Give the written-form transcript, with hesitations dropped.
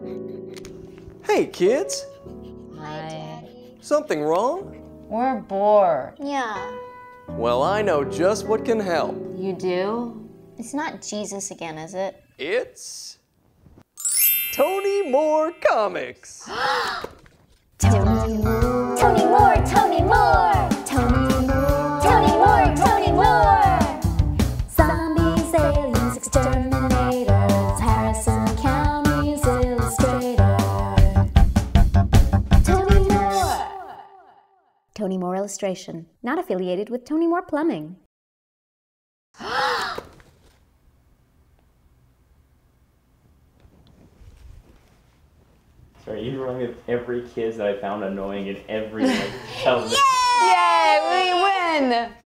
Hey, kids. Hi, Daddy. Something wrong? We're bored. Yeah. Well, I know just what can help. You do? It's not Jesus again, is it? It's Tony Moore Comics. Tony Moore, Tony Moore, Tony Moore, Tony Moore, Tony Moore, Tony Moore. Zombies, aliens, exterminators, Harrison County's illustrator. Tony Moore. Tony Moore Illustration, not affiliated with Tony Moore Plumbing. Sorry, you remind me of every kid that I found annoying in every television. Yay, we win!